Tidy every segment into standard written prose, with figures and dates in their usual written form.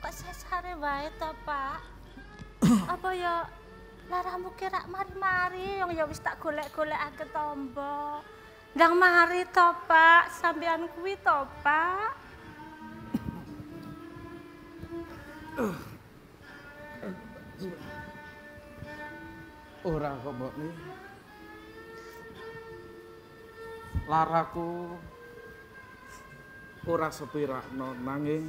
Kok sesare wae to, Pak? Apa ya laramu kira mari-mari yang ya wis tak golek-golekake tombo. Ndang mari to, Pak, sampean kuwi to, Pak. Ora kok mbok ni. Laraku ora sepirakno nanging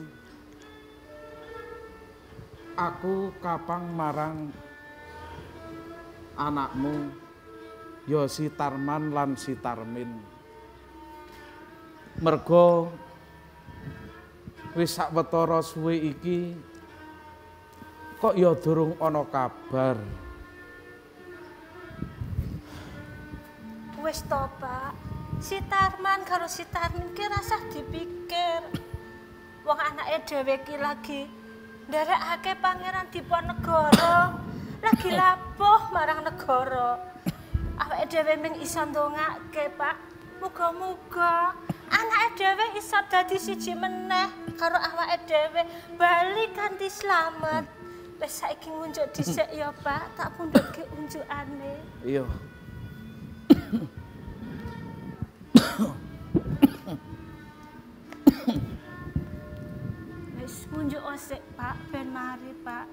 aku kapang marang anakmu ya si Tarman lan si Tarmin. Mergo wis sawetara suwe iki kok ya durung ana kabar. Wis to, Pak. Si Tarman karo si Tarmin ki rasah dipikir. Wong anake dhewe ki lagi nderekake Pangeran Diponegoro. Lagi labuh marang negara. Awake dhewe mung iso ndongake, Pak. Muga-muga anake dhewe iso dadi siji meneh karo awake dhewe bali kanthi slamet. Wis saiki ngunjuk dhisik ya, Pak. Tak pundhutke unjukane. Iya. Wis ngunjuk osik, Pak, ben mari, Pak.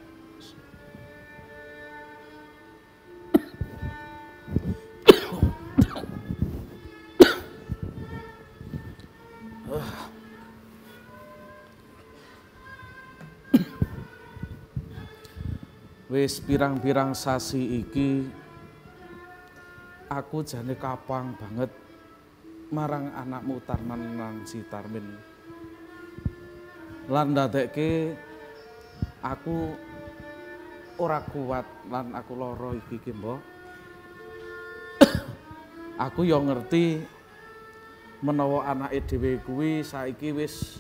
Wis pirang-pirang sasi iki aku jane kapang banget marang anakmu Tarman lan si Tarmin. Lan ndadekke aku ora kuat lan aku lara iki Mbok. Aku ya ngerti menawa anake dhewe kuwi saiki wis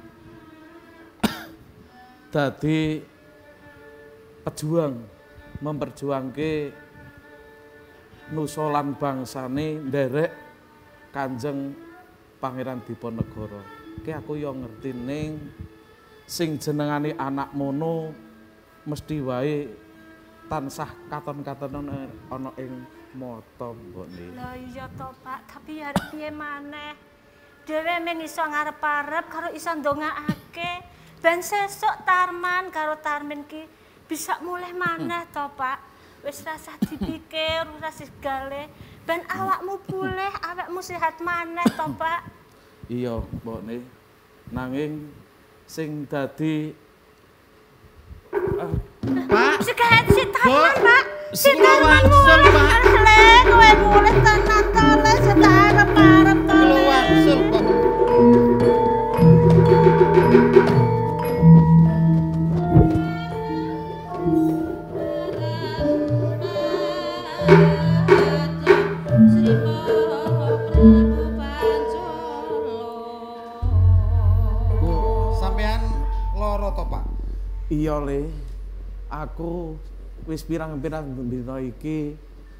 dadi pejuang memperjuangke nusa lan bangsane nderek Kanjeng Pangeran Diponegoro. Ki aku ya ngerti ning sing jenengane anak mono mesti wae tansah katon-katonan ana ing mata Mbok Ni. Lah iya to, Pak, tapi arep piye maneh? Dhewe mung iso ngarep-arep karo iso ndongaake ben sesuk Tarman karo Tarmin ki bisa mulih maneh to, Pak. Wis rasah dipikir, ora segale ben awakmu pulih, awakmu sehat maneh to, Pak. Iya, Mbok Ni. Nanging sing dadi Pak, Sekat si Tarman, Bo, Pak. Si kula Tarman wangsul, mulih. Pak. Le, kowe mulih tenan to, le, setarep-arep to. kula Le. wangsul kok. Bu, sampean loro to, Pak? iya Le. Aku wis pirang-pirang dina iki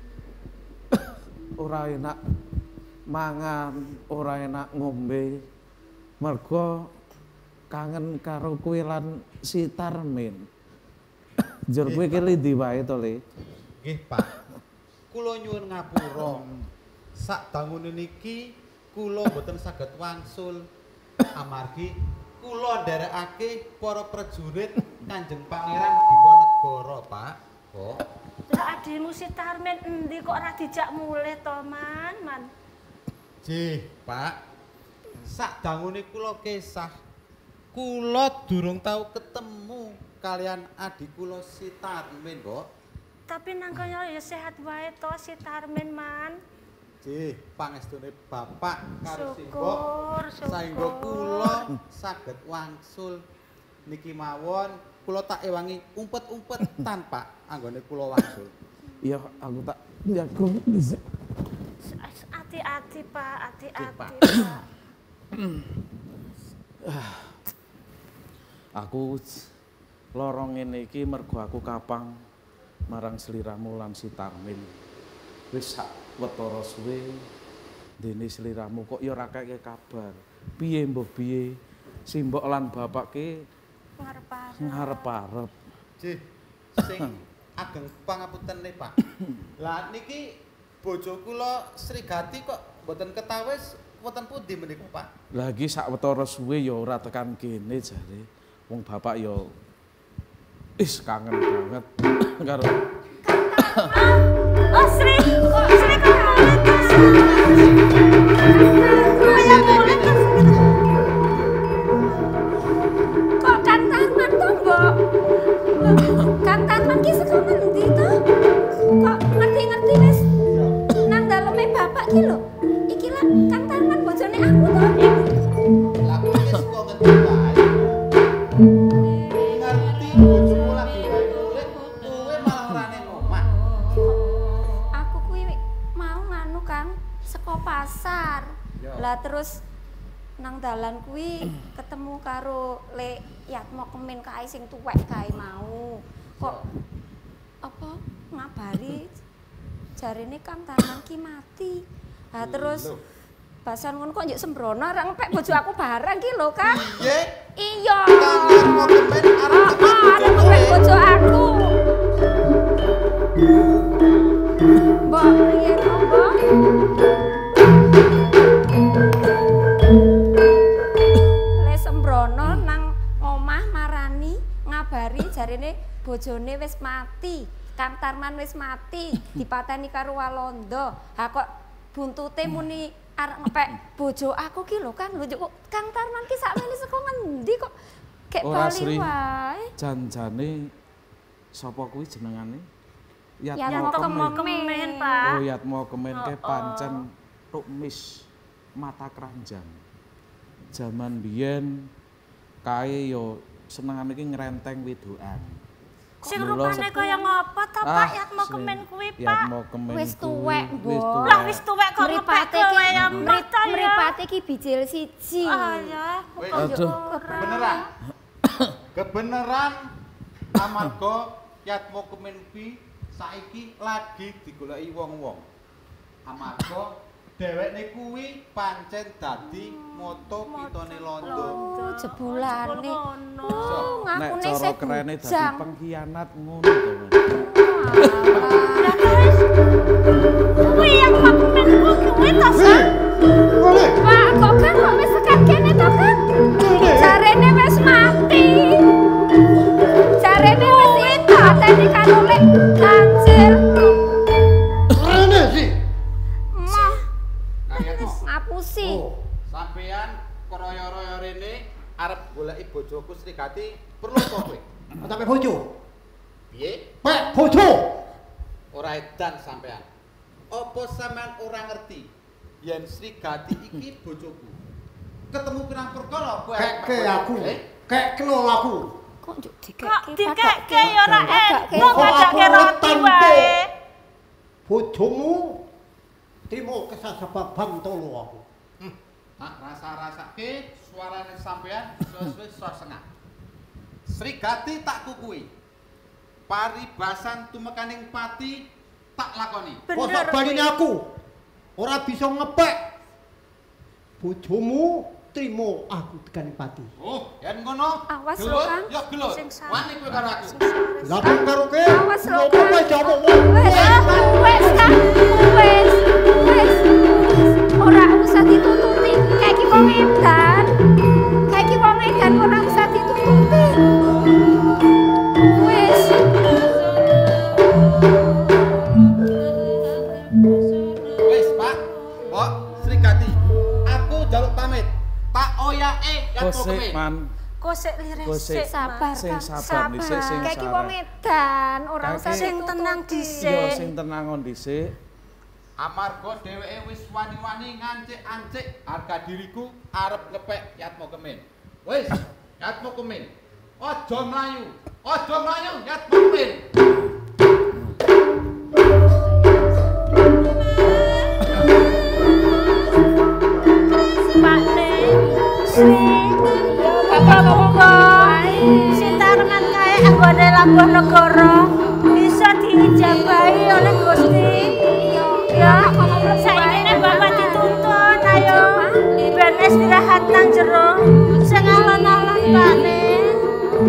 ora enak mangan, ora enak ngombe. Mergo kangen karo kowe lan si Tarmin. Njur kowe ki ndi wae to, Le? Nggih, Pak. Kula nyuwun ngapura. Sak dangune niki kula mboten saged wangsul amargi kula nderekake para prajurit Kanjeng Pangeran Diponegoro, Pak. Kok Lah adimu si Tarmin endi kok ora dijak mulih to, Man? Jih, Pak. Sak dangune kula kesah. Kula durung tau ketemu kalian adik kula si Tarmin, kok. Tapi nang kaya ya sehat wae to si Tarmin, Man. Jih, pangestune Bapak karo si Mbok Syukur, saengga kula saged wangsul niki mawon kula tak ewangi umpet-umpet tanpa anggone kula wangsul. Iya, aku tak jago. Hati-hati, Pak, hati-hati, Pak. Pak. Aku lara ngene iki mergo aku kapang marang sliramu lan si Tarmin. Wis sak wetara suwe dene sliramu kok ya ora kaya kabar. Piye mbah piye? Si mbok lan bapak ki ngarep-arep. Jih, sing ageng pangapunten nih Pak. Lah niki bojo kula Srigati kok mboten ketawis wonten pundi menika Pak? Lagi sakwetara suwe ya ora tekan kene jare. Wong bapak ya kangen banget karo Oh Sri, kok Sri kok Kok Kang Tarman to, Mbok? Kang Tarman ki saka ngendi to? Kok ngerti-ngerti wis nang daleme bapak ki lho. Iki lah Kang Tarman bojone aku to. Lah wis kok ngerti wae. Ngerti bojomu lagi wae kulit, kowe malah ora ning omah. Aku kuwi mau nganu Kang saka pasar. Lah terus nang dalan kuwi ketemu karo Lek Yatmo Kemin kae sing tuwek kae mau. Kok apa ngabari jarene Kang Tarman ki mati. Lah terus basan ngono kok njek sembrono ora ngepek bojo aku barang ki lho Kang. Piye? Iya. Kang Yatmo Kemin arep Arep ngepek bojo aku. Mbok piye to, Mbok? Sembrono nang omah marani ngabari jarene bojone wis mati. Kang Tarman wis mati, dipateni karo Walanda. Ha kok buntute muni arep ngepek bojo aku ki lho Kang. Lho kok Kang Tarman ki sakmene saka ngendi kok kek ora bali Sri. wae. Janjane sapa kuwi jenengane? Yatmo Kemin, Pak. Oh, Yatmo Kemin ke pancen tukmis mata keranjang. Zaman biyen kae yo senengane iki ngrenteng wedokan. Sing rupane kaya ngapa to Pak Yatmo Kemin kuwi Pak? Yatmo Kemin Wis tuwek, wis Mbok. Lah wis tuwek kok ngepek kowe ya mrita ya. Mripate ki bijil siji. Ah ya. Wis, Aduh. kebeneran. Kebeneran amarga Yatmo Kemin kuwi saiki lagi digoleki wong-wong. Amarga dhewekne kuwi pancen dadi moto pitone londo. Oh, jebulane. Oh, Nek ngakune cara sik kerene dadi bujang. pengkhianat ngono to. Mas. Lah terus kuwi Yatmo Kemin kuwi to Pak? Pak, kok kan kok wis tekan kene to kan? Jarene wis mati. Jarene wis dipateni karo Lek Kancil. Rene sih. Mah, Kang Yatmo. ngapusi. Sampeyan kroyo-royo rene arep goleki bojoku Srigati perlu apa kowe? Sampai bojo. Piye? Pek bojo. Ora edan sampean. Apa sampean ora ngerti yen Srigati iki bojoku? Ketemu pirang perkara kowe Keke aku. Kek kenal aku. Kok njuk Kok dikeke dikeke ya ora padake. kok ngajake roti wae. Bojomu timo kesasebaban tolo aku. Nah, rasa-rasake suarane sampean sesuai suara sengah. Srigati tak kukui. Paribasan tumekaning pati tak lakoni. Kosok baline aku. Ora bisa ngepek. Bojomu trimo aku tekan pati. Oh, yen ngono. Awas lho, gelut, Kang. ya gelut. Sing salah. Wani kowe karo aku. Lapang karo ke. Awas lho, Ngopo Kang. wae jamu. Wes kan, wes. Ora usah ditututi, kayak iki wong edan. Kayak iki wong edan ora usah ditututi. Wes. Wis, Pak. Mbok, Srigati. Aku jaluk pamit. Tak oyake Yatmo Kosek Kemin. man, Kosek liris Kosek. sik Sabar, sing Kang. sabar dhisik sing Kayak iki wong edan, ora usah Kayak sing ditututi. tenang yo dhisik. sing tenangon dhisik. Amarga dheweke wis wani-wani ngancik-ancik harga diriku arep ngepek Yatmo Kemin. Wis, Yatmo Kemin. Aja mlayu. Aja mlayu Yatmo Kemin. Pak Ne. Sri. Bapak monggo. Sitarman kae anggone Labuh Negara bisa diijabahi oleh Gusti. Ya, saiki Bapak dituntun ayo ben istirahat nang jero. Sing alon-alon Pak Ne.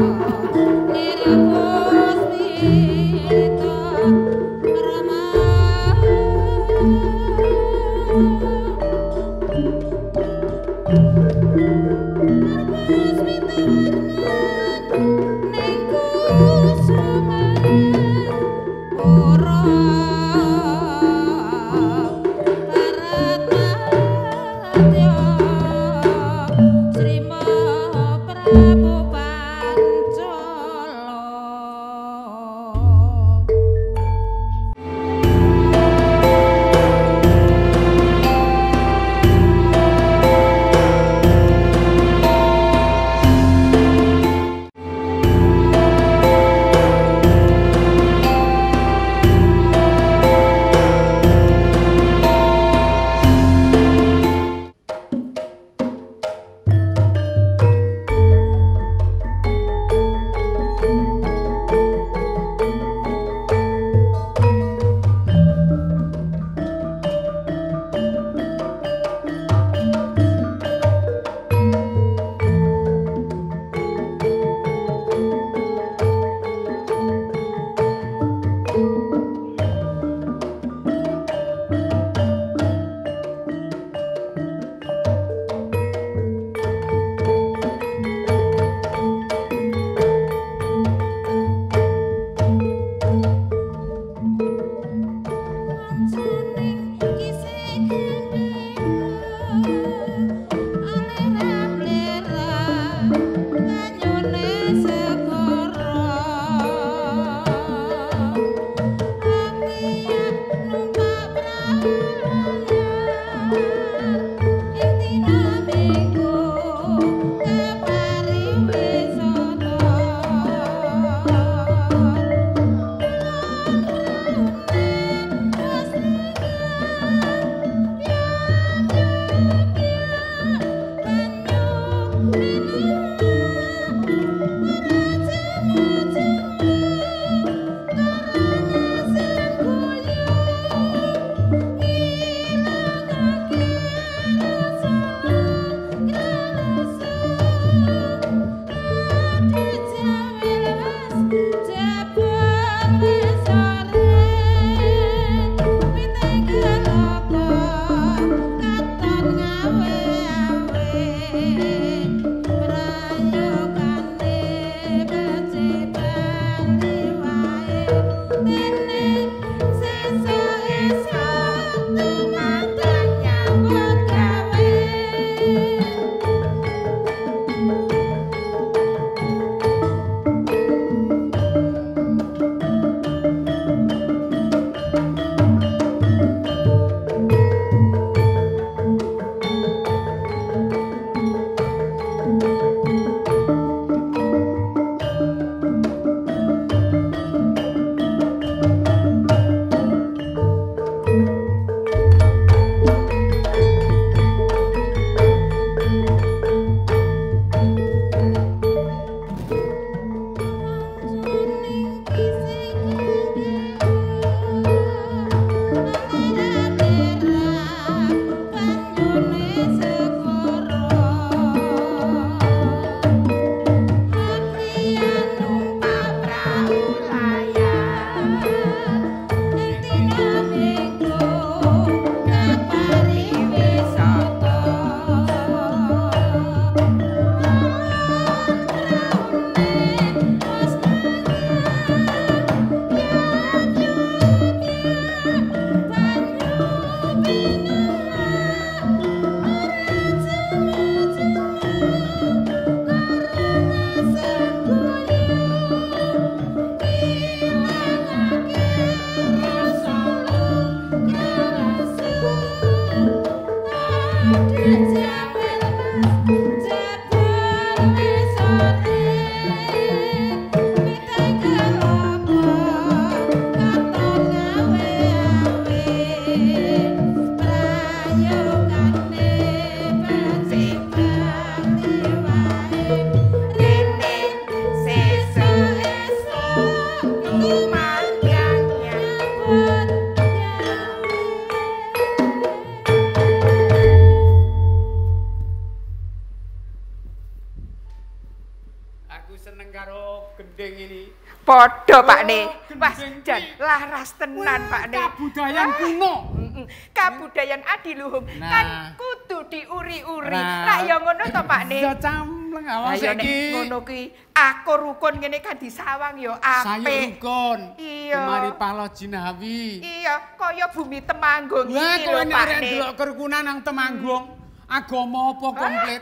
karo gending ini. Padha Pakne. Wah, gending jan iki. laras tenan Pakne. Kabudayan kuno. Kabudayan adiluhung Nah. kan kudu diuri-uri. Nah. Lah ya ngono to Pakne. Ya camleng awak Ayo nek saiki. ngono kuwi aku rukun ngene kan disawang ya Saya apik. rukun. Iya. Kemari palo jinawi. Iya, kaya bumi Temanggung Wah, iki kowe lho nek arek Pakne. delok kerukunan nang Temanggung, agama apa komplit?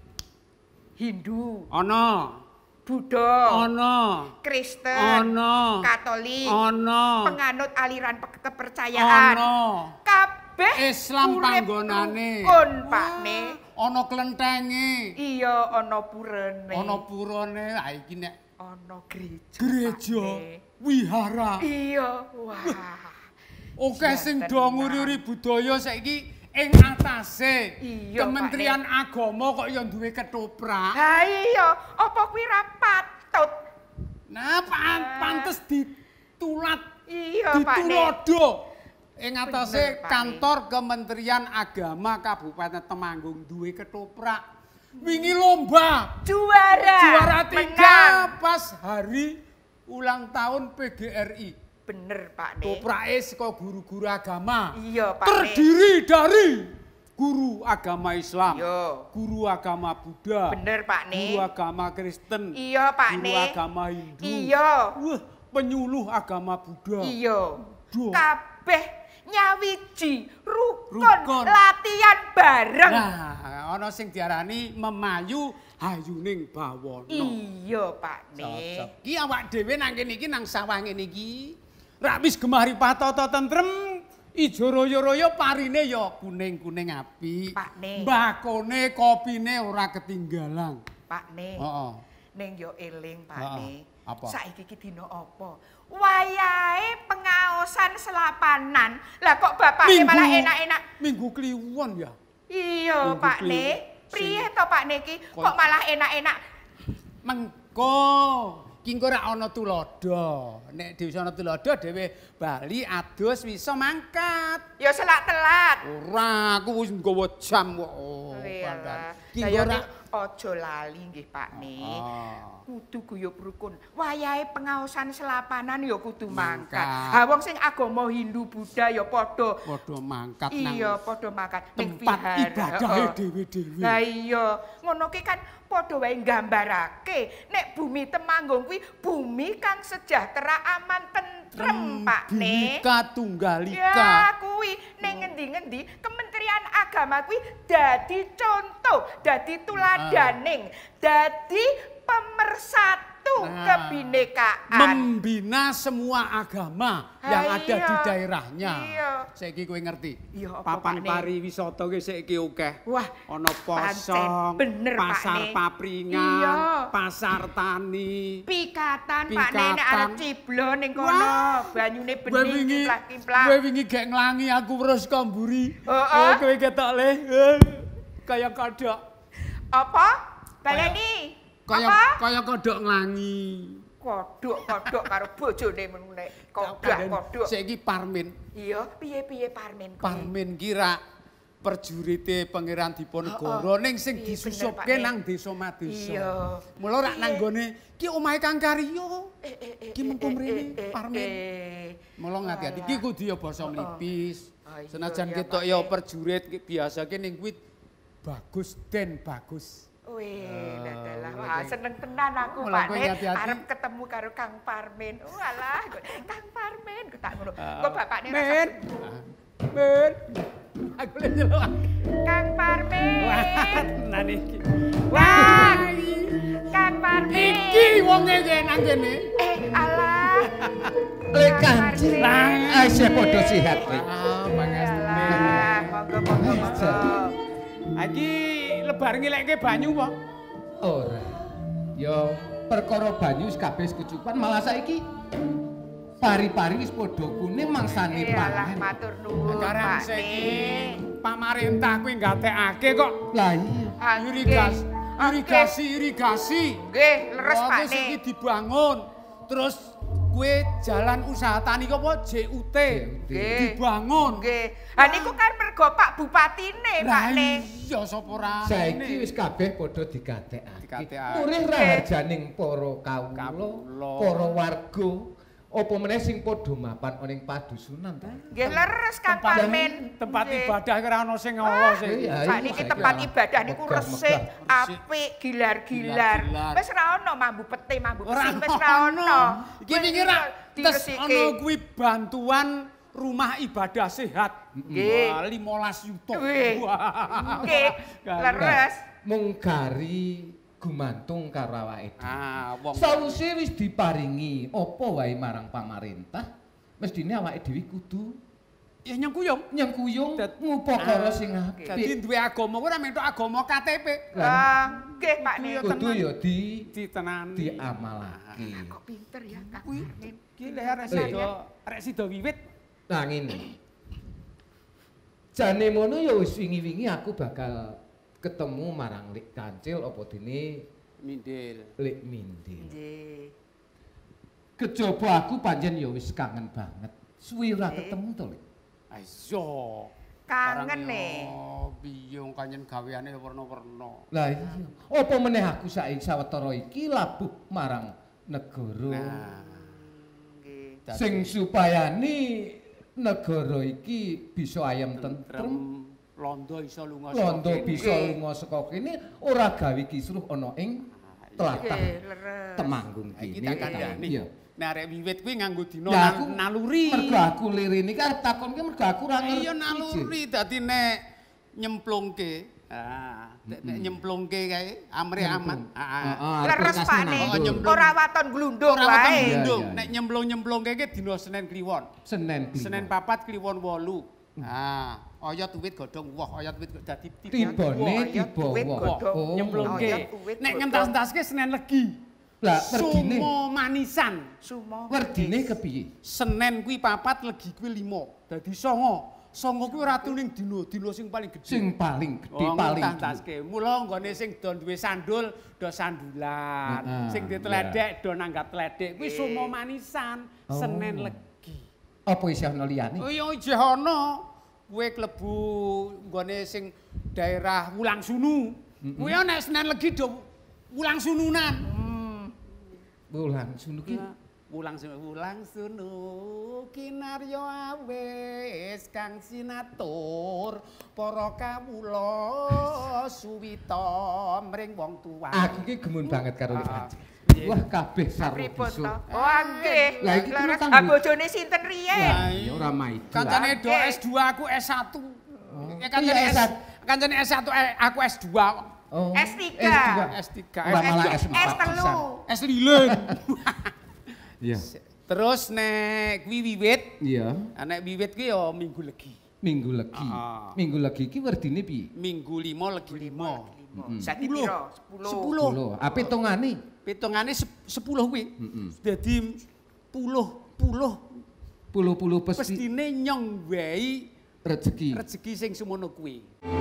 Hindu, Ana. Buddha, Ana. Kristen, Ana. Katolik, Ana. penganut aliran kepercayaan. Ana. Kabeh Islam urip panggonane. rukun, Pakne. Ana klentenge. Iya, ana purane. Ana purane. Ha iki nek Ana gereja. gereja, Pakne. wihara. Iya, wah. Oke sing Janten do nguri-uri budaya saiki ing atase Iya, Kementerian Agama kok ya duwe ketoprak. Ha iya, apa kuwi ra patut? Nah, pantes ditulat, Iya, Pakne. ditulodo. Ing atase Bener, Pakne. kantor Kementerian Agama Kabupaten Temanggung duwe ketoprak. Wingi lomba Juara. juara 3 Menang. pas hari ulang tahun PGRI. Bener, Pakne. Toprake saka guru-guru agama. Iya, Pakne. Terdiri dari guru agama Islam, Iya. guru agama Buddha, Bener, Pakne. guru agama Kristen, Iya, Pakne. guru agama Hindu. Iya. Wah, penyuluh agama Buddha. Iya. Duh. Kabeh nyawiji rukun, Rukun. latihan bareng. Nah, ana sing diarani memayu hayuning bawana. Iya, Pakne. Cocok. Ki awak dhewe nang kene iki nang sawah ngene iki. Rak wis gemari patata tentrem, ijo royo-royo parine ya kuning-kuning apik. Pakne. Mbakone kopine ora ketinggalan. Pakne. Heeh. Ning yo eling, Pakne. Heeh. Apa? Saiki iki dina apa? Wayahe pengaosan selapanan. Lah kok bapakne malah enak-enak. Minggu kliwon ya. Iya, Minggu Pakne. kliwon. Priye to Pakne iki? Kok malah enak-enak? Mengko ki engko ora ana tulodo. Nek dhewe ana tulodo dhewe bali adus bisa mangkat. Ya selak telat. Ora, aku wis nggawa jam kok. Oh, Iyalah. Ki Lah engko ya ora nek aja lali nggih, Pakne. Ah. Kudu guyub rukun. Wayahe pengaosan selapanan ya kudu mangkat. Mangkat. Ha wong sing agama Hindu Buddha ya padha. padha mangkat Iya, nang padha mangkat ning tempat vihara. ibadahe Heeh. dhewe-dhewe. Lah iya, ngono ki kan padha wae nggambarake nek bumi Temanggung kuwi bumi kang sejahtera aman tentrem, Pakne. Bhinneka Tunggalika. Ya kuwi ning ngendi-ngendi Kementerian Agama kuwi dadi contoh, dadi tuladaning, dadi pemersatu Nah, kebinekaan. Membina semua agama yang Ah, ada di iya. daerahnya. Iya. Saiki kowe ngerti? Iya, apa, Papan Pakne? pariwisata ki saiki akeh. Wah, Ana pancen Posong, bener, Pasar Pakne. Papringan, Iya. Pasar Tani. Pikatan, Pakne nek Pikatan. arep ciblon ning kono, Wah, banyune Kowe bening wingi, kimplak-kimplak. kowe wingi gek nglangi aku terus kamburi. Heeh. Kowe ketok le. Kaya kodok. Apa? Baleni. Kaya Apa? kaya kodok nglangi. Kodok karo bojone menune. Kodok. Saiki Parmin. Iya, piye-piye Parmen kuwi? Parmin kira perjurite Pangeran Diponegoro ning sing Iya, disusupke bener, Pakne. nang desa-madesa. Iya. Mula rak nang gone ki omahe Kang Karyo. Ki mengko mrene eh, Parmin. Mula ngati-ati ki kudu ya basa mlipis. Ah, iya, Senajan iya, ketok Pakne. ya perjurit biasa ki ning kuwi bagus den bagus. Wih, dadalah. mulai Wah, kowe- seneng tenan aku, mulai Pak kowe Nek. hati-hati. Arep ketemu karo Kang Parmin. Oh, alah, Kang Parmin, ku tak ngono. Kok bapakne Men. rasa Men. Aku le nyeluk. Kang Parmin. Tenan iki. Wah, Kang Parmin. Iki wonge nang kene. Alah. Le Kang Kanjeng. Parmin. Isih padha sehat kowe. Ah, pangestune. Alah, monggo. Iki lebar ngilekke banyu apa? Ora. Ya perkara banyu wis kabeh kecukupan malah saiki pari-pari wis padha kuning mangsane Iyalah, pangan. matur nuwun, Sekarang Pak saiki Nek. pamarentah kuwi nggatekake kok Lah iya. irigasi. Nggih, leres Wah, Pak wis iki Nek. dibangun. Terus Kuwi jalan usaha tani apa JUT dibangun. Nggih. Ha niku kan mergo Pak Bupatine, Pakne. Iya sapa ra. Saiki wis kabeh padha digatekake. Digatekake. Murih ra harjaning para kawula, para warga. Apa meneh sing padha mapan ning padusunan ta? Nggih leres Kang Parmin. Tempat ibadah kira ana sing Allah sing. Sakniki tempat ibadah niku resik, apik, gilar-gilar. Wis ra ono mambu pete, mambu pesing wis ra ono. Iki wingi ra tes ana kuwi bantuan rumah ibadah sehat. Nggih. 15 juta. Nggih. Leres. Mung gari gumantung karo awake dhewe. Wong Sawise wis diparingi apa wae marang pamarentah, mestine awake dhewe kudu ya nyengkuyung ngupakara sing apik. Dadi duwe agama kuwi ora mentok agama KTP. Nggih, Pak Ne. Kudu ya ditenani. diamalake. Kok pinter ya Kang Kuwi Parmin. iki arek sida wiwit. Nah ngene. Jane mono ya wis wingi-wingi aku bakal ketemu marang Lik Kancil apa dene Mindil. Lik Mindil. Nggih. Kejaba aku pancen ya wis kangen banget. Suwi ora ketemu to, Lik. Ayo. Kangen ne. Biyung kanyen gaweane werna-werna. Lah iya. Apa meneh aku saiki sawetara iki labuh marang negara. Nggih. Sing supayane negara iki bisa ayem tentrem. Londo iso lunga Londo bisa lunga saka kene ora gawe kisruh ana ing tlatah Temanggung iki kene. tak kandhani. Nek arek wiwit kuwi nganggo dina Lah, aku naluri. Mergo aku lirine iki arep takonke mergo aku ora ngerti. Iya naluri dadi nek nyemplungke. Nek nyemplungke kae amre aman. Leres Pak Ne. nyemplung. Ora waton glundung Ora waton wae. glundung. Iya, iya. Nek nyemplung-nyemplungke ki dina Senin Kliwon. Senin Senin 4 Kliwon 8. Oyot uwit godhong woh, oyot uwit dadi tibane tiba godhong. nyemplungke. Oyot uwit Nek godhong. ngentas-entaske Senin Legi. Lah werdine Sumo manisan. Sumo. werdine kepiye? Senin kuwi 4, Legi kuwi 5. Dadi 9. 9 kuwi ora tuning dina sing paling gedhe. Sing paling gedhe Oh, paling ngentas-entaske. Mula nggone sing do duwe sandul, do sandulan. Sing ditledek do nanggap tledek. Kuwi sumo manisan. Senin Legi. apa isih ana liyane? Oh iya ijeh ana. Kuwi klebu nggone sing daerah Wulangsunu. Kuwi nek Senin Legi do Wulangsununan. Bulan sunu ki Wulangsunu kinarya awis kang sinatur para kawula suwita mring wong tuwa. aku ki gemun banget karo Lik Kancil. Wah kabeh sarwa Pripun bisu. to? Oh nggih. Lah, iki kuwi Leres. tanggung- Bojone sinten riyen? Ya ora maido. Kancane do Oke. S2 aku S1. Iya, Kancane S1 aku S2. Oh, S3. S3. Ora malah S4. S3. S lilin. Iya. Terus nek kuwi wiwit, Iya. nek wiwit kuwi ya Minggu Legi. Minggu Legi. Minggu Legi iki werdine piye? Minggu 5 Legi 5. Saiki piro? 10. 10. Apa hitungane? Pitungane 10 kuwi. Dadi puluh Pesti pestine nyong wae rezeki. rezeki sing semono kuwi.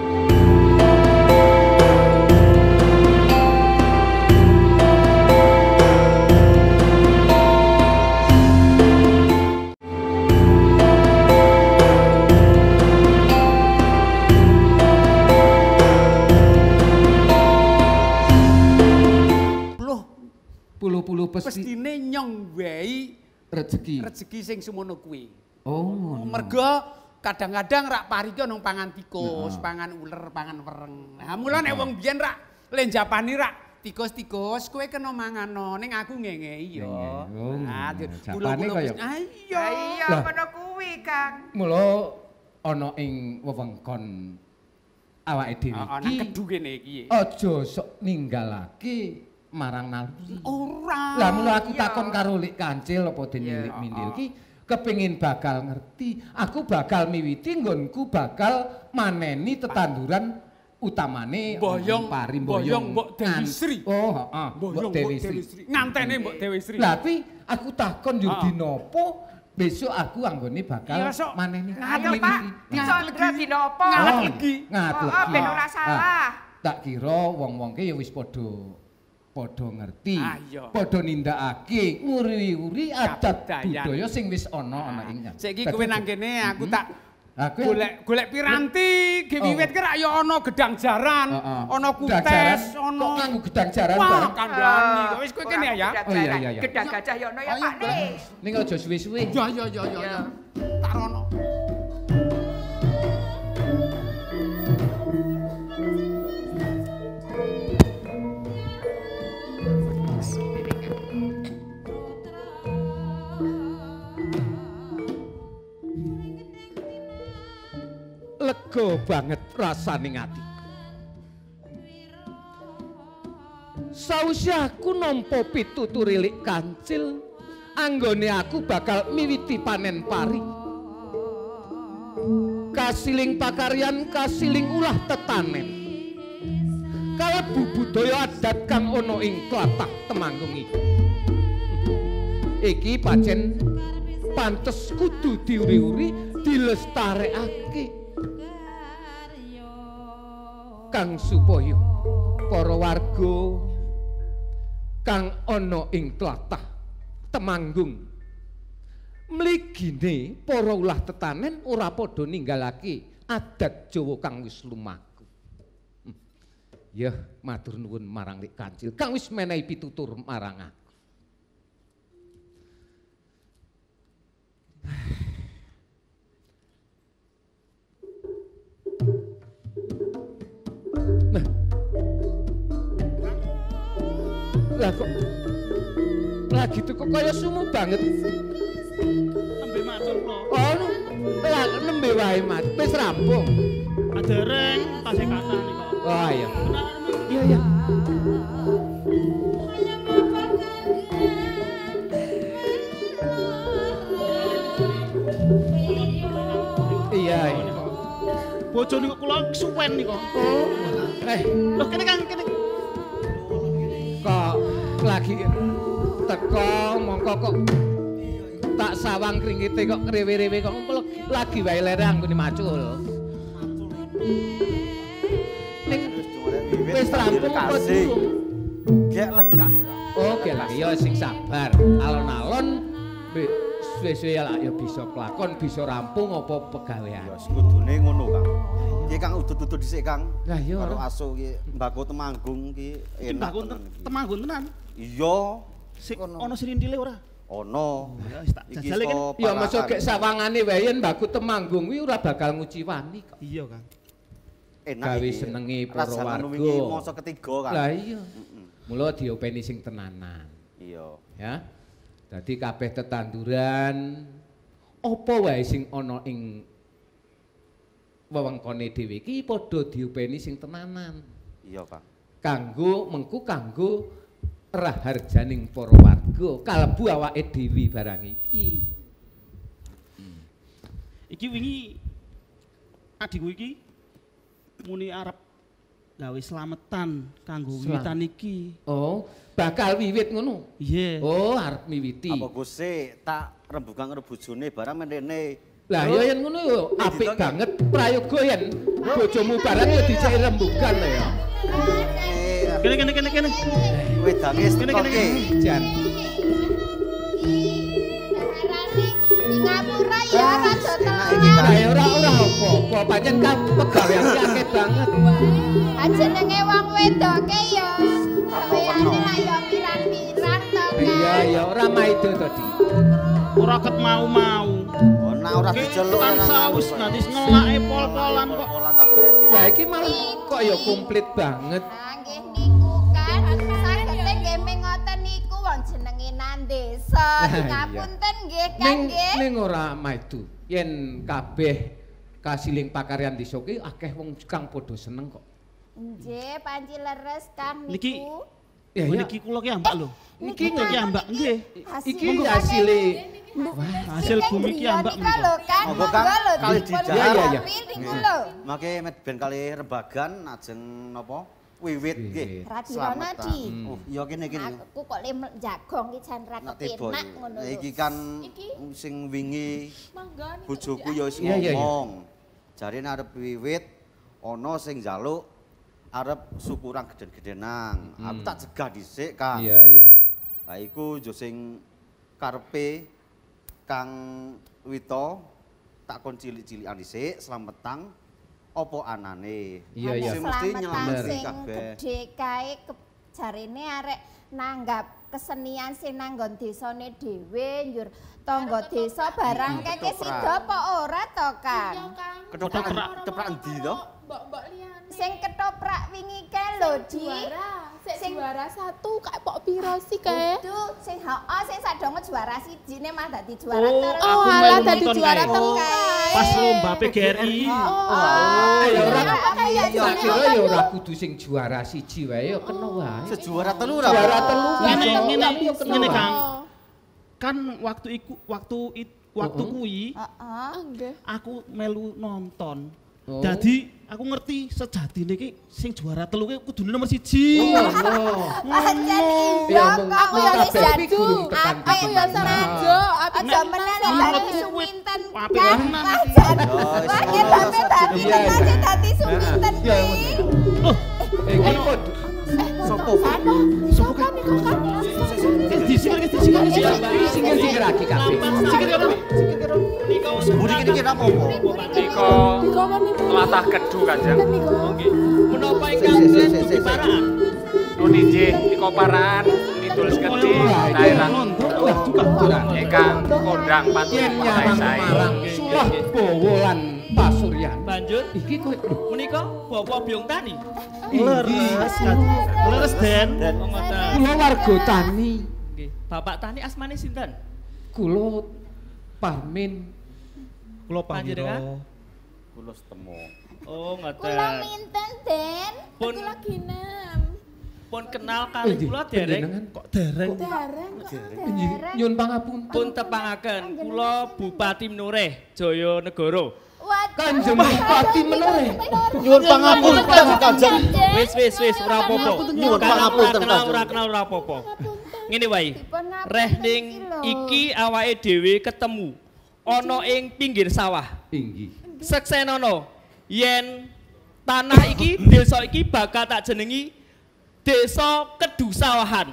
Puluh pesti Pestine nyong wae rezeki. rezeki sing semono kuwi. Oh, ngono. Mergo kadang-kadang rak pariki ana pangan tikus, pangan uler, pangan wereng. Nah, mula nek wong biyen rak lenjapani rak tikus-tikus kowe kena mangano ning aku ngengei ya. Nah, japane kaya. Iya. Iya Lah. ngono kuwi, Kang. Mula ana ing wewengkon awake dhewe Ana iki kedu kene iki. aja sok ninggalake marang naluri. Ora. Lah mula aku takon karo Lik Kancil apa dene Lik Mindil ki kepengin bakal ngerti, aku bakal miwiti nggonku bakal maneni tetanduran utamane Boyong pari boyong Mbok Dewi Sri. Oh, heeh. Boyong Mbok Dewi Sri. Ngantene Mbok Dewi Sri. Lah tapi aku takon yo dina apa besok aku anggone bakal Iya, sok. maneni Ayo Pak, dicondro dina apa? Ngalek legi. Ngalek Oh, legi. ben ora salah. Tak kira wong-wong ki ya wis padha padha ngerti, Ah, iya. padha nindakake nguri-uri adat Kabudayan. budaya sing wis ana ing kene. Saiki kowe nang kene aku tak Aku golek piranti, ge wiwit ki rak ya ana gedang jaran, ana Gedang jaran? kutes, Kok ana nganggo gedang jaran Wah, bareng? kandhani. Kok wis kowe kene ya? Oh iya iya iya. Gedang gajah ya ono ya Pak Nih. Ning aja suwe-suwe. Ya. Tak rono. Lega banget rasane ati. Sawise aku nampa pitutur Lik Kancil, anggone aku bakal miwiti panen pari. Kasiling pakaryan, kasiling ulah tetanen. Kalebu budaya adat kang ana ing tlatah Temanggung iki. Iki pancen pantes kudu diuri-uri, dilestarekake. Kang supaya para warga kang ana ing tlatah Temanggung mligine para ulah tetanen ora padha ninggalake adat Jawa kang wis lumaku. Ya, matur nuwun marang Lik Kancil kang wis menehi pitutur marang aku. Lah kok lagi tuh kok kaya sumu banget. Nembe matur kula. Oh, lah nembe wae Mas. Wis rampung. Adereng tasih kathah nika. Oh iya. Benar. Iya iya. Iya iya. Bojo niku kula suwen nika. Oh. Lho kene Kang kene. Kok lagi teko mongko kok tak sawang kringite kok rewe-rewe kok lagi wae lere anggone macul. Ning wis rampung apa durung? Gek lekas. Oh, gek lagi ya sing sabar. Alon-alon suwe-suwe lah ya bisa kelakon, bisa rampung apa pegawean. Ya kudune ngono, Kang. Iki Kang udut-udut dhisik, Kang. Lah iya. Karo aso iki mbako Temanggung iki Iki enak. Temanggung tenan. Iya. Sik ono sirindile ora? Ono. Ya wis tak jajale kene. Ya masuk gek sawangane wae yen mbakku Temanggung kuwi ora bakal nguciwani kok. Iya, Kang. Enak Gawe iki. senenge para Rasane warga. wingi masa ketiga, Kang. Lah iya. Mula diopeni sing tenanan. Iya. Ya. Dadi kabeh tetanduran apa wae sing ana ing wewengkone dhewe iki padha diopeni sing tenanan. Iya, Kang. Kanggo mengku kanggo raharjaning para warga kalebu awake dhewe barang iki. Iki wingi adikku iki muni arep gawe slametan kanggo wiwitan iki. Oh, bakal wiwit ngono. Iya. Oh, arep miwiti. Apa Gusti tak rembugan karo bojone barang menene. Lah ya yen ngono yo apik banget prayoga yen bojomu barang yo dicek rembugan lho ya. Kene. Wedange stoke. Jan. Singapura ya rada Lah ya ora apa-apa, pancen pegawean iki akeh banget. jenenge wong wedoke ya gaweane lah ya pirang-pirang to kan. Iya ya ora maido to, Di. Ora ket mau-mau. Oh, nah ora diceluk Kan saus nanti ngelake pol-polan kok. Polan kabeh. Lah iki malah kok ya komplit banget. Nah nggih niku kan sagete nggih ming ngoten niku wong jenenge nang desa. Ngapunten nggih Kang nggih. Ning ora maido. Yen kabeh kasiling pakaryan desa ki akeh wong kang padha seneng kok. Nggih, panci leres Kang Niki. niku. Ya ya. Niki kula ki ambak lho. Niki Kula ki ambak nggih. Iki hasile Hasil bumi ki ambak menika. Lho Kang. Monggo, Kang, kali dijahar. Iya, iya. Niku lho. Make ben kali rebagan ajeng napa? Wiwit nggih. Radiono Di. Oh, iya kene. Aku kok le jagong ki jan ra Nak tiba kepenak iki. ngono Nah, lho. iki kan sing wingi bojoku ya wis Iya, iya, iya. ngomong. Jarine arep wiwit ana sing njaluk arep syukuran geden-gedenan. Aku tak cegah dhisik, Kang. Iya. Lah iku yo sing karepe Kang Wito tak kon cilik-cilikan dhisik slametang apa anane. Iya. Sing mesti nyelamati sing kabeh. gedhe kae jarene arek nanggap kesenian sing nanggon desane dhewe njur tangga desa barang keke sida apa ora to, Kang? Ketoprak endi to? Mbok liyane. Sing ketoprak wingi kae lho, Di. Sing juara 1 kae pok piro sih kae? Kudu sing sing sadonge juara 1 ne mah dadi juara Oh, telu. aku alah melu dadi nonton juara kae. telu Pas lomba PGRI. Ya ora. Kaya Tak kira ya ora kudu sing juara 1 wae ya kena wae. Sejuara telu ora? Juara telu. Ngene Kang. Kan waktu kuwi Nggih. aku melu nonton. Oh. Jadi aku ngerti sejatine iki sing juara telu ki kudune nomor 1. Pancen Ya, iya, mung kok kabeh wis iki gurung tekan Aku ya serejo, aja meneh dadi suminten. Apik Kan tenan. wajan. wis Wah, ngono, bape dadi Iya, iya. tekan dadi suminten Ya, iki. iki kok Sopo? Sopo nih kok? singkir lagi kabeh. Budi kene napa apa? Niko latah kedu Kanjeng. Menapa ingkang Sik. paraan? Nun inggih Niko paraan ditulis kedhi daerah ingkang kondang Yen patuh nyarang sae. marang sulah bawa lan pasuryan. Lanjut Iki kowe menika Bapak Byong Tani. Leres Den. kula warga tani. Nggih, Bapak Tani asmane sinten? Kula Parmin. Kula Panjenengan? panjenengan. Kula setemu. Oh, Kula ngoten. minten, Den. Pun Aku lagi nem. pun kenal kali kula dereng. Kok dereng? Dereng kok. Nyun pangapunten. Pun tepangaken kula Bupati Menoreh Jayanegara. Kanjeng Bupati Menoreh. Nyuwun pangapunten Kanjeng. Wis ora apa-apa. Nyuwun pangapunten, Ora kenal ora apa-apa. Ngene wae. Reh ning iki awake dhewe ketemu ana ing pinggir sawah. Inggih. Seksenono yen tanah iki desa iki bakal tak jenengi Desa Kedusawahan.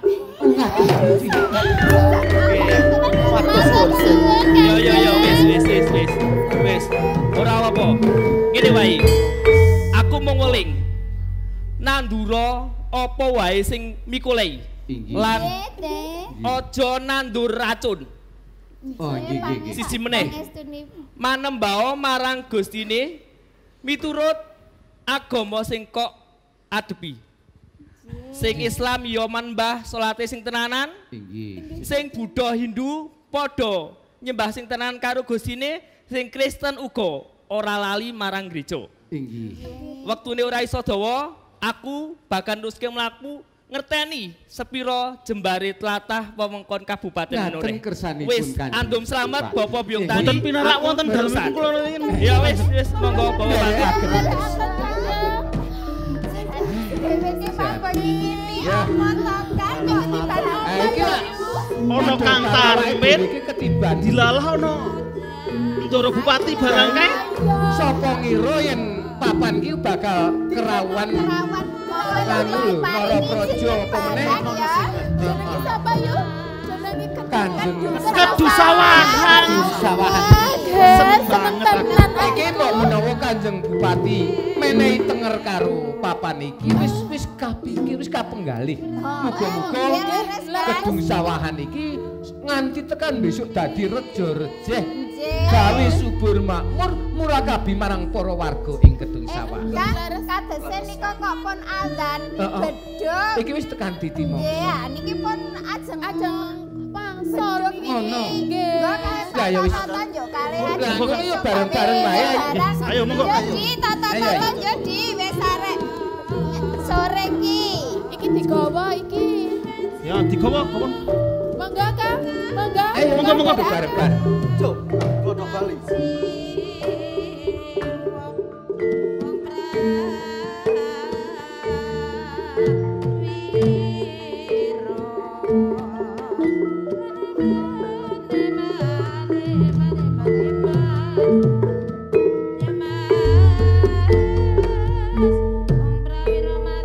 Yo wis. Ora apa. Ngene wae. Aku mau ngeling. Nandura apa wae sing mikulei. Inggih. Lan aja nandur racun. Oh, nggih. Sisi meneh. Manembao marang Gustine miturut agama sing kok adepi. Sing Islam ya manembah salate sing tenanan. Inggih. Sing Buddha Hindu padha nyembah sing tenanan karo Gustine, sing Kristen uga ora lali marang gereja. Inggih. Wektune ora iso dawa, aku bakal nuske mlaku ngerteni sepiro jembare tlatah wewengkon Kabupaten Menoreh. Ngaten kersanipun Wis, Kanjeng andum selamat Bupati. Bapak Byong Tani. Wonten pinarak wonten dalem Berusan. kula niku. Ya wis monggo Bapak Bupati. Iki Ono Kang Tarmin iki ketiban dilalah ono Ndoro Bupati barang kae. sapa ngira yen papan iki bakal kerawan kanu lho Narapraja apa meneh Jenenge sapa yo? Jenenge Kanjeng Kedusawahan. Seneng tenan. Iki kok menawa Kanjeng Bupati menehi tenger karo papan iki wis kapikir wis kapenggalih. Muga-muga Kedungsawahan iki nganti tekan besok dadi reja rejeh gawe subur makmur murakabi marang para warga ing Kedungsawahan. Kan kadese nika kok pun azan bedhog. Iki wis tekan titi monggo. Nggih, niki pun ajeng Pangsor Ngono. nggih. Ya ya wis. Yo kalih Lah kok yo bareng-bareng wae. Ayo monggo. Di tata-tata yo di wis arek sore iki. Iki digawa iki. Ya digawa. Monggo Kang, monggo. Ayo monggo bareng-bareng. Cuk, godhog bali. Om prawira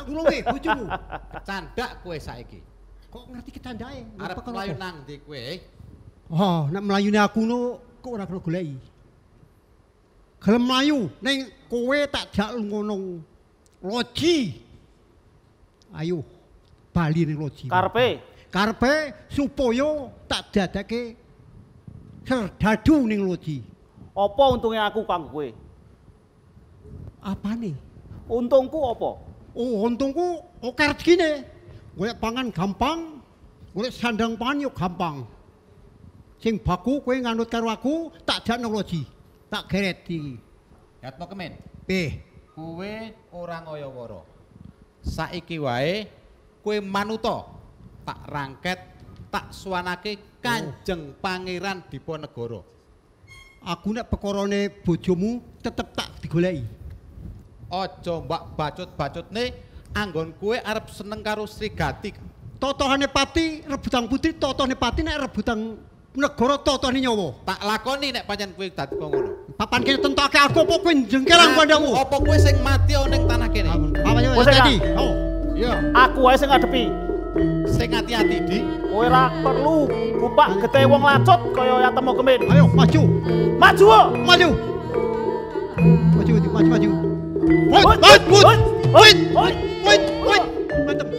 ngulunge bojomu. Candak kowe saiki. Kok ngerti kecandake? Arep mlayu nang ndi kowe? Oh, nek mlayune aku no kok ora kena goleki. Gelem mlayu ning kowe tak jak ngono loji. Ayo bali ning loji. Karepe supaya tak dadake serdadu ning loji. Apa untungnya aku kanggo kowe? Apane? Untungku apa? Oh, untungku oke rezekine. Golek pangan gampang, golek sandang pangan yo gampang. Sing baku kowe nganut karo aku, tak jak nang loji. Tak geret iki. Yatmo Kemin. Piye? Kowe ora ngaya-wara. Saiki wae kowe manuta tak rangket, tak suwanake Kanjeng Pangeran Diponegoro. Aku nek pekorone bojomu tetep tak digoleki. Aja mbak bacut-bacutne anggon kowe arep seneng karo Srigati. Totohane pati rebutan putri, totohane pati nek rebutan negara totohane nyawa. Tak lakoni nek pancen kowe dadi ngono. Papan kene tentake aku apa kowe jengkelang kandamu? Apa kowe sing mati ana ning tanah kene? Papan yo dadi. Oh. Iya. Aku wae sing ngadepi. Sing ati-ati, Dik. Kowe ora perlu bupak gethe wong lacut kaya Yatmo Kemin. Ayo maju. Maju. Maju. Maju. Wait. Mantap.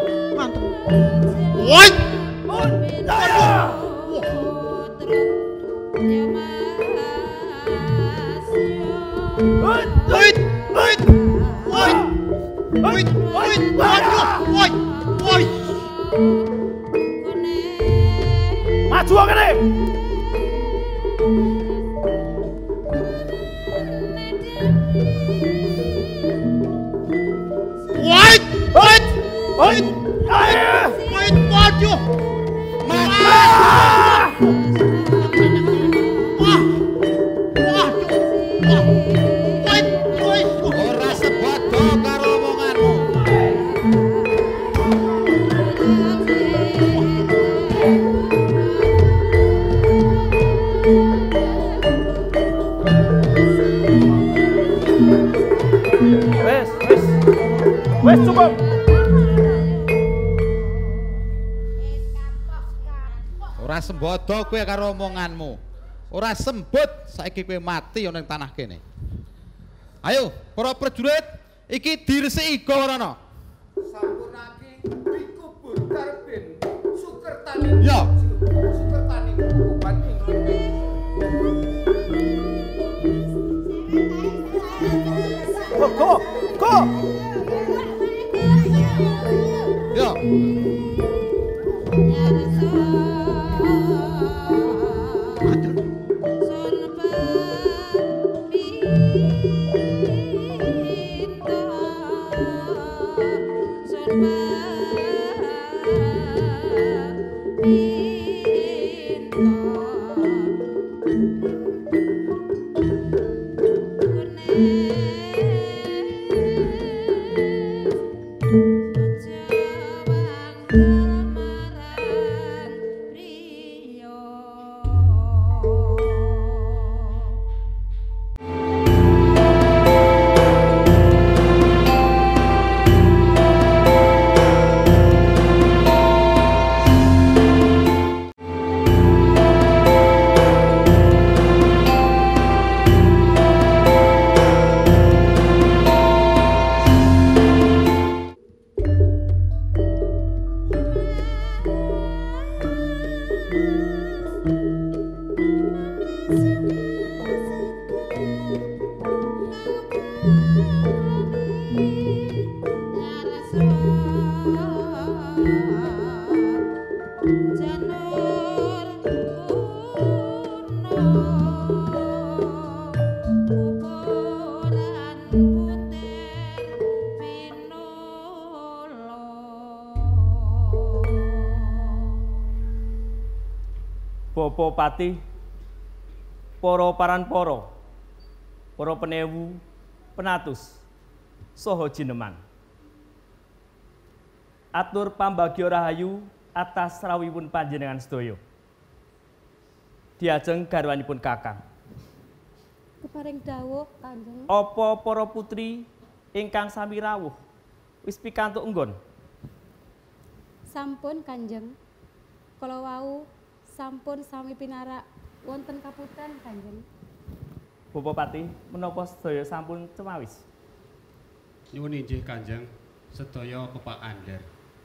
Wait. Maju kene. Ora sebodo karo omonganmu. Wes cukup. Ora sembodo kowe karo omonganmu. Ora sembut saiki kowe mati ana ning tanah kene. Ayo, para prajurit, iki diresiki Gawarana. Sampurnake dikubur karbin Sukertani. Ya. Sukertani kuban ing. Go. Ya. Bapak Pati, para paranpara, para penewu, penatus, saha jineman. Atur pambagya rahayu atas rawuhipun panjenengan sedaya. Diajeng garwanipun Kakang. Keparing dawuh, Kanjeng. Apa para putri ingkang sami rawuh wis pikantuk nggon? Sampun Kanjeng. Kala wau sampun sami pinarak wonten kaputan Kanjeng. Bapak Pati, menapa sedaya sampun cemawis? Nyuwun inggih Kanjeng, sedaya kepak andher.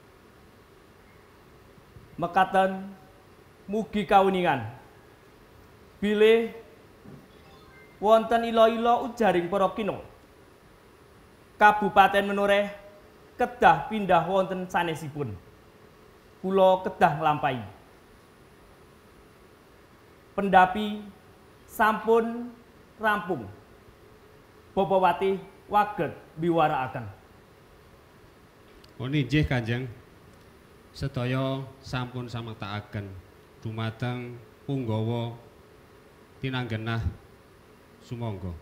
Mekaten mugi kawuningan. Bilih wonten ila-ila ujaring para kina. Kabupaten Menoreh kedah pindah wonten sanesipun. Kula kedah nglampahi. Pendapi sampun rampung. Bapak Wati waget biwaraaken. Nyuwun inggih Kanjeng. Sedaya sampun samektakaken dumateng Punggawa tinanggenah sumangga.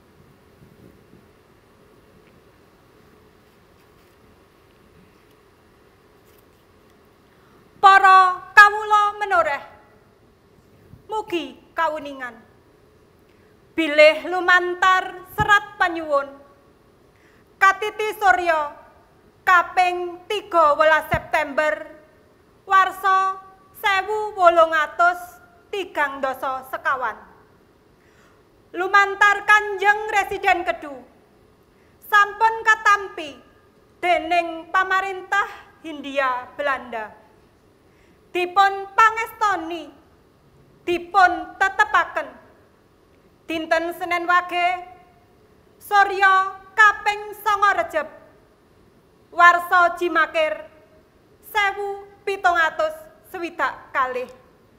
Para kawula Menoreh, mugi kawuningan. Bilih lumantar serat panyuwun Katiti Surya kaping 13 September warsa 1830 sekawan. Lumantar Kanjeng Residen Kedu sampun katampi dening pamarintah Hindia Belanda. Dipun pangestoni, dipun tetepaken dinten Senin Wage Surya kaping 9 Rejeb warsa Jimakir 1760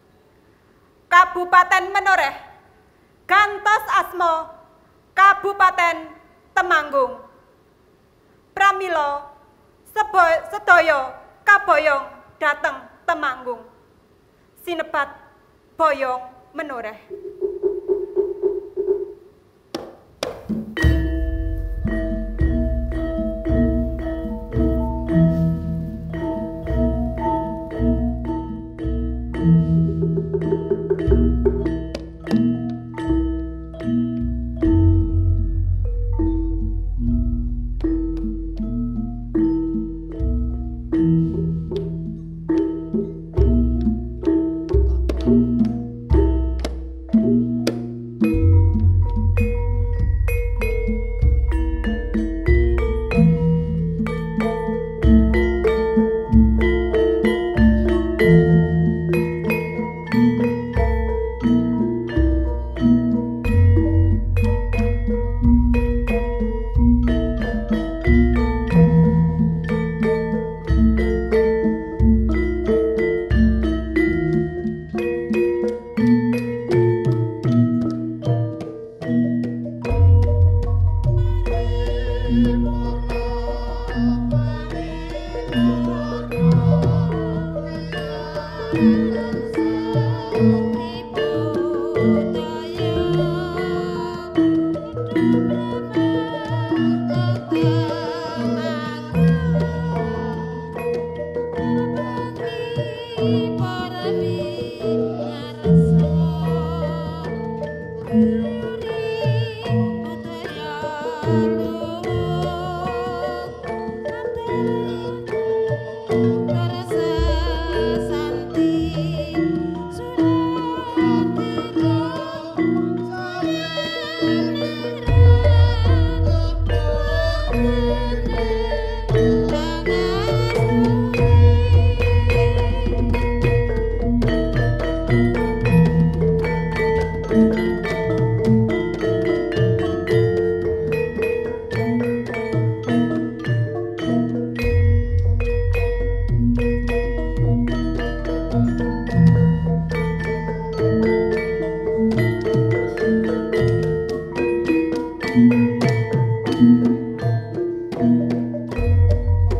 Kabupaten Menoreh gantos asma Kabupaten Temanggung. Pramila sedaya kaboyong dhateng Temanggung. Sinebat Boyong Menoreh.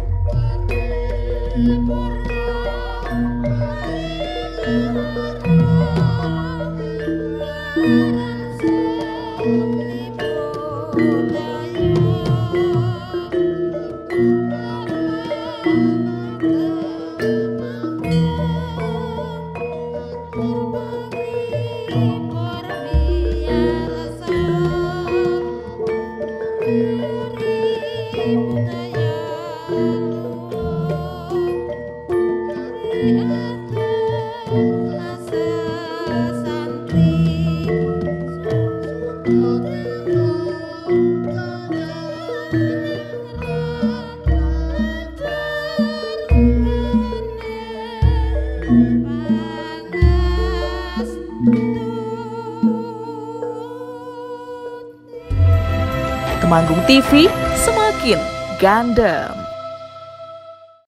Purna Temanggung TV semakin gandeng.